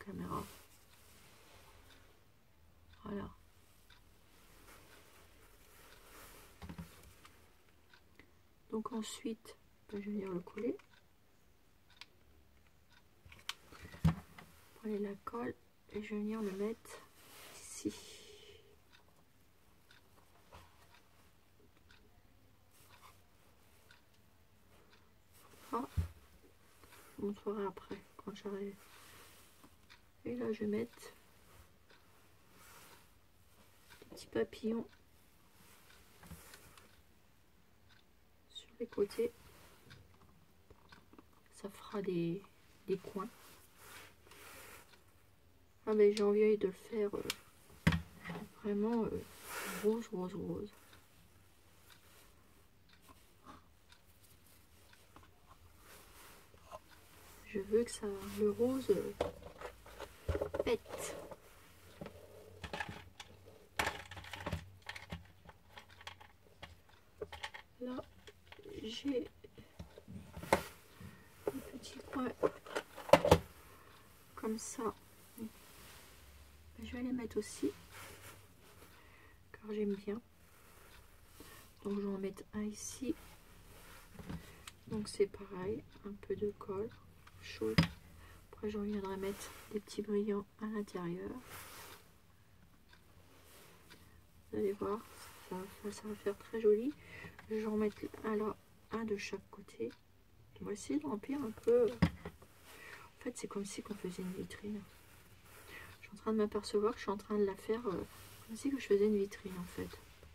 caméra. Voilà. Donc ensuite, je vais venir le coller. Prenez la colle et je vais venir le mettre ici. Ah, je vous montrerai après quand j'arrive. Et là, je vais mettre des petits papillons sur les côtés. Ça fera des coins. Ah mais j'ai envie de le faire vraiment rose, rose, rose. Je veux que ça, le rose pète. Là, j'ai un petit coin comme ça. Je vais les mettre aussi, car j'aime bien. Donc je vais en mettre un ici. Donc c'est pareil, un peu de colle chaude. Après je reviendrai mettre des petits brillants à l'intérieur. Vous allez voir, ça va faire très joli. Je vais en mettre alors un de chaque côté. On va essayer de remplir un peu. En fait c'est comme si on faisait une vitrine. Je suis en train de m'apercevoir que je suis en train de la faire comme si que je faisais une vitrine en fait.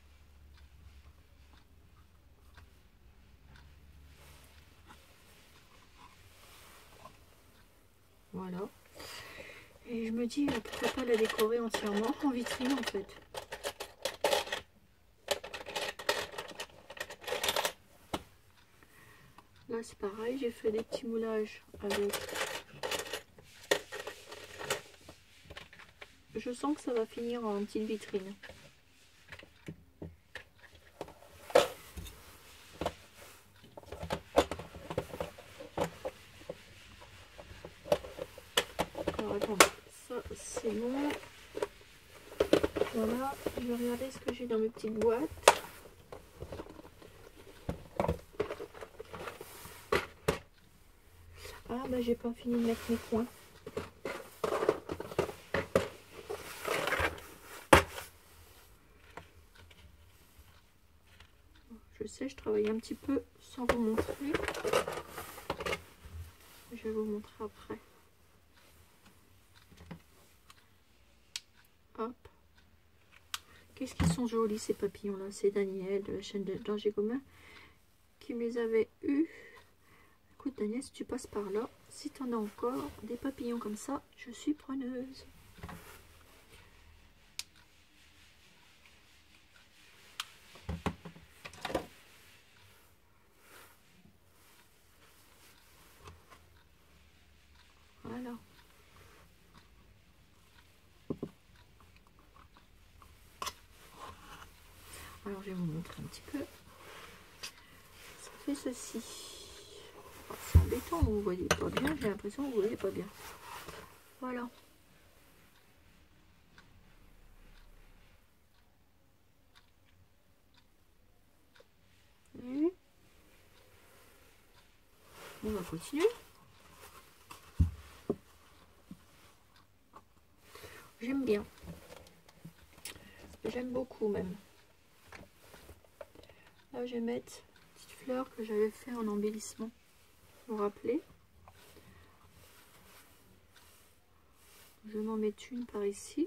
Voilà. Et je me dis pourquoi pas la décorer entièrement en vitrine en fait. Là c'est pareil, j'ai fait des petits moulages avec. Je sens que ça va finir en petite vitrine. Alors attendez, ça c'est bon. Voilà, je vais regarder ce que j'ai dans mes petites boîtes. Ah bah j'ai pas fini de mettre mes coins. Je sais, je travaille un petit peu sans vous montrer. Je vais vous montrer après. Hop. Qu'est-ce qu'ils sont jolis ces papillons là. C'est Daniel de la chaîne d'Angers Gomin qui me les avait eus. Écoute Daniel, si tu passes par là, si tu en as encore des papillons comme ça, je suis preneuse. Voilà. Alors je vais vous montrer un petit peu. Ça fait ceci. Oh, c'est embêtant, vous ne voyez pas bien. J'ai l'impression que vous ne voyez pas bien. Voilà. Et on va continuer. J'aime bien. J'aime beaucoup même. Là je vais mettre une petite fleur que j'avais fait en embellissement. Vous vous rappelez? Je vais m'en mettre une par ici.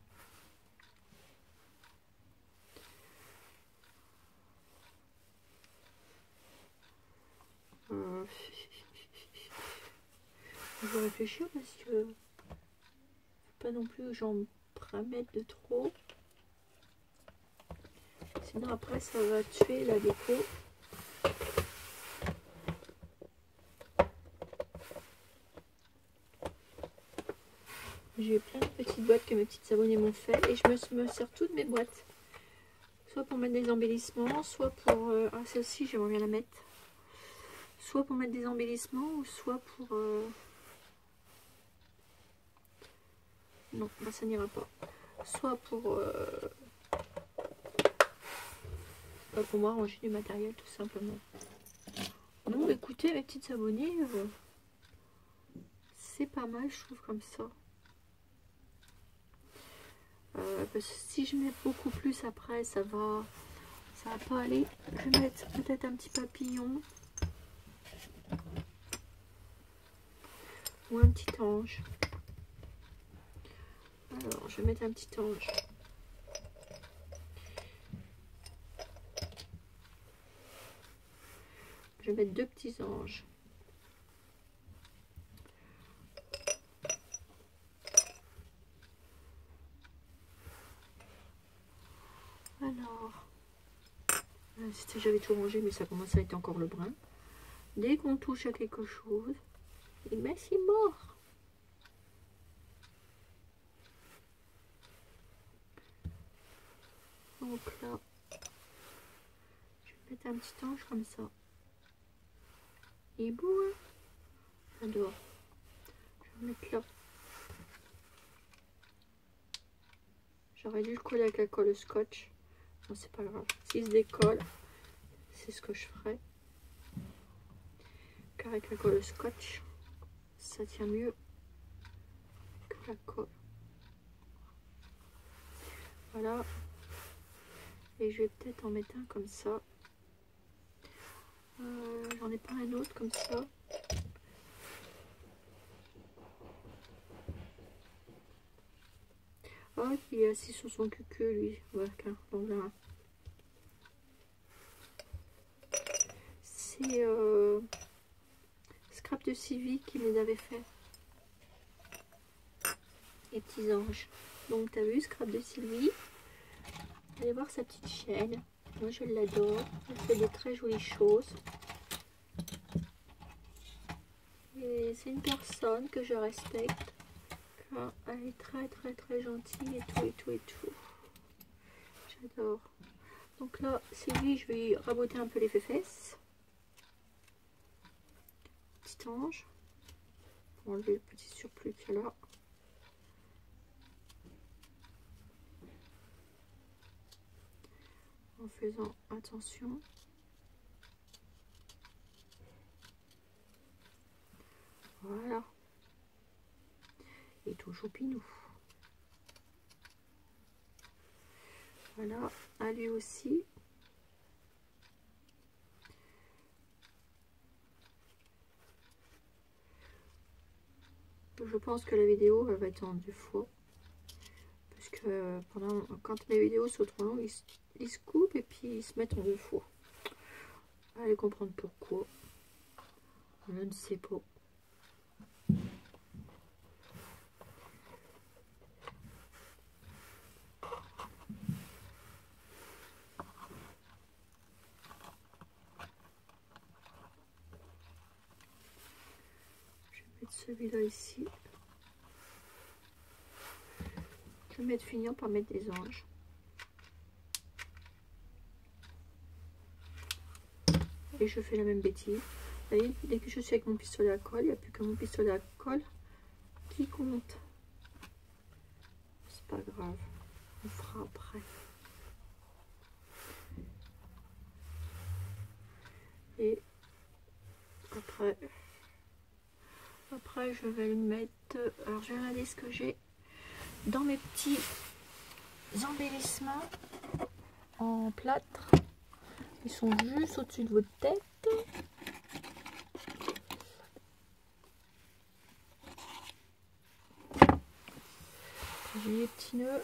Je vais réfléchir parce que pas non plus que j'en mettre de trop. Sinon après ça va tuer la déco. J'ai plein de petites boîtes que mes petites abonnées m'ont fait et je me sers toutes mes boîtes. Soit pour mettre des embellissements, soit pour... ah celle-ci j'aimerais bien la mettre. Soit pour mettre des embellissements ou soit pour... Non, bah, ça n'ira pas. Soit pour moi ranger du matériel tout simplement. Non, écoutez mes petites abonnées, c'est pas mal je trouve comme ça. Parce que si je mets beaucoup plus après, ça va pas aller. Je vais mettre peut-être un petit papillon ou un petit ange. Alors, je vais mettre un petit ange. Je vais mettre deux petits anges. Alors, j'avais tout rangé, mais ça commence à être encore le brun. Dès qu'on touche à quelque chose, et ben c'est mort. Donc là, je vais mettre un petit ange comme ça. Il est beau, hein? J'adore. Je vais mettre là. J'aurais dû le coller avec la colle scotch. Non, c'est pas grave. S'il se décolle, c'est ce que je ferai. Car avec la colle scotch, ça tient mieux que la colle. Voilà. Et je vais peut-être en mettre un comme ça. J'en ai pas un autre comme ça. Oh, il est assis sur son cucu, lui. Voilà, donc là. C'est Scrap de Sylvie qui les avait fait. Les petits anges. Donc, t'as vu, Scrap de Sylvie. Allez voir sa petite chaîne. Moi, je l'adore. Elle fait des très jolies choses. Et c'est une personne que je respecte. Car elle est très, très, très gentille et tout, et tout, et tout. J'adore. Donc là, Sylvie, je vais raboter un peu les fesses. Petit ange. Pour enlever le petit surplus qu'il y a là. En faisant attention. Voilà. Et tout choupinou. Voilà, à lui aussi. Je pense que la vidéo elle va être en 2 fois. Parce que quand mes vidéos sont trop longues, ils se coupent et puis ils se mettent en 2 fois. Allez comprendre pourquoi. Je ne sais pas. Je vais mettre celui-là ici. Je vais mettre finir par mettre des anges. Et je fais la même bêtise. Vous voyez, dès que je suis avec mon pistolet à colle, il n'y a plus que mon pistolet à colle qui compte. C'est pas grave. On fera après. Et après je vais le mettre. Alors je vais regarder ce que j'ai dans mes petits embellissements en plâtre. Ils sont juste au-dessus de votre tête. J'ai les petits nœuds.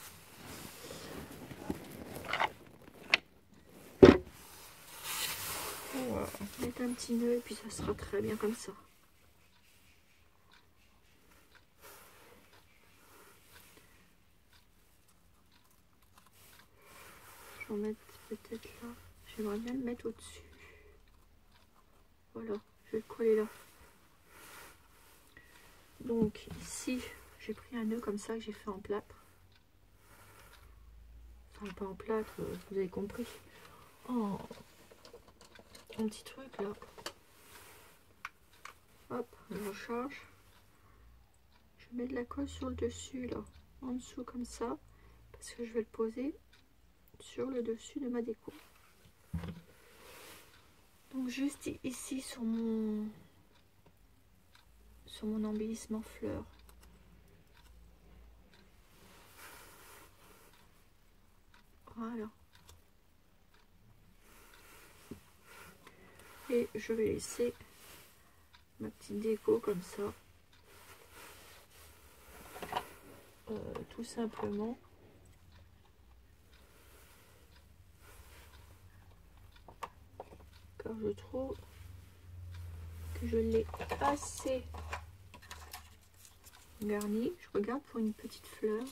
Voilà. Mettre un petit nœud et puis ça sera très bien comme ça. Je vais en mettre peut-être là. J'aimerais bien le mettre au-dessus. Voilà, je vais le coller là. Donc ici, j'ai pris un nœud comme ça que j'ai fait en plâtre. Enfin, pas en plâtre, vous avez compris. Oh, un petit truc là. Hop, je recharge. Je je mets de la colle sur le dessus là, en dessous comme ça, parce que je vais le poser sur le dessus de ma déco. Donc juste ici sur mon embellissement fleurs. Voilà. Et je vais laisser ma petite déco comme ça. Tout simplement. Car je trouve que je l'ai assez garni. Je regarde pour une petite fleur.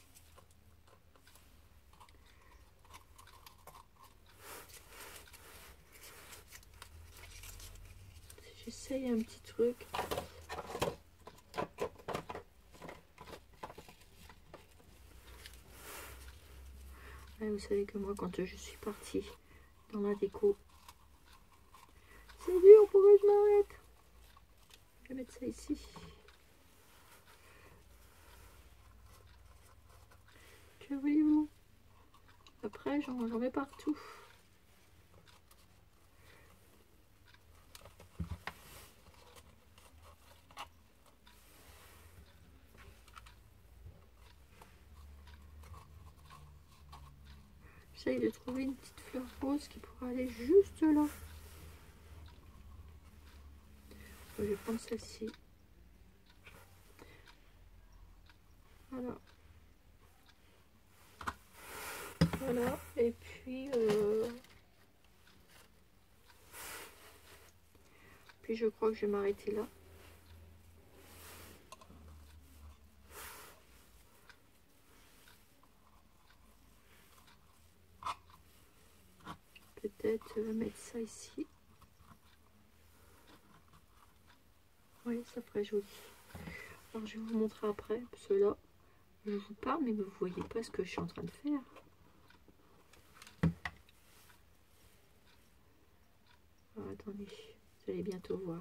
J'essaye un petit truc. Ouais, vous savez que moi, quand je suis partie dans la déco, c'est dur, pourquoi je m'arrête? Je vais mettre ça ici. Que voulez-vous? Après, j'en mets partout. J'essaye de trouver une petite fleur rose qui pourrait aller juste là. Je vais prendre celle-ci. Voilà. Voilà. Et puis je crois que je vais m'arrêter là. Peut-être mettre ça ici. Oui, ça ferait joli. Alors je vais vous montrer après, parce que là, je vous parle, mais vous ne voyez pas ce que je suis en train de faire. Alors, attendez, vous allez bientôt voir.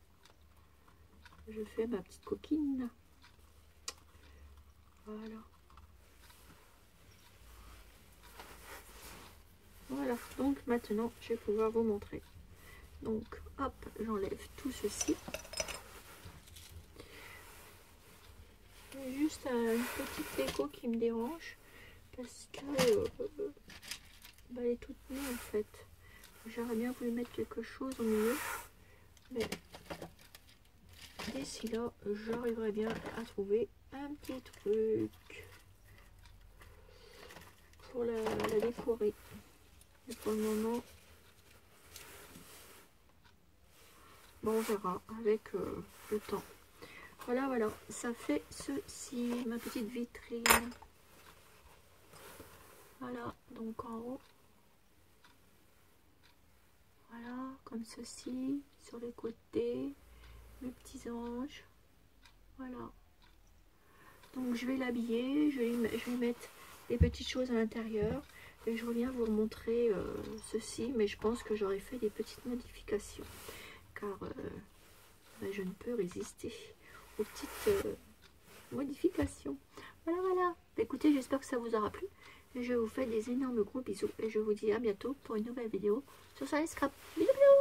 Je fais ma petite coquine. Voilà. Voilà, donc maintenant, je vais pouvoir vous montrer. Donc, hop, j'enlève tout ceci. Juste une petite déco qui me dérange parce que elle est toute nue en fait. J'aurais bien voulu mettre quelque chose au milieu, mais d'ici là, j'arriverai bien à trouver un petit truc pour la décorer. Et pour le moment, bon, on verra avec le temps. Voilà, voilà, ça fait ceci, ma petite vitrine. Voilà, donc en haut, voilà, comme ceci, sur les côtés, mes petits anges. Voilà. Donc je vais l'habiller, je vais mettre des petites choses à l'intérieur. Et je reviens vous montrer ceci, mais je pense que j'aurais fait des petites modifications. Car ben, je ne peux résister aux petites modifications. Voilà, voilà. Écoutez, j'espère que ça vous aura plu. Je vous fais des énormes gros bisous et je vous dis à bientôt pour une nouvelle vidéo sur Salé Scrap. Bisous, bisous.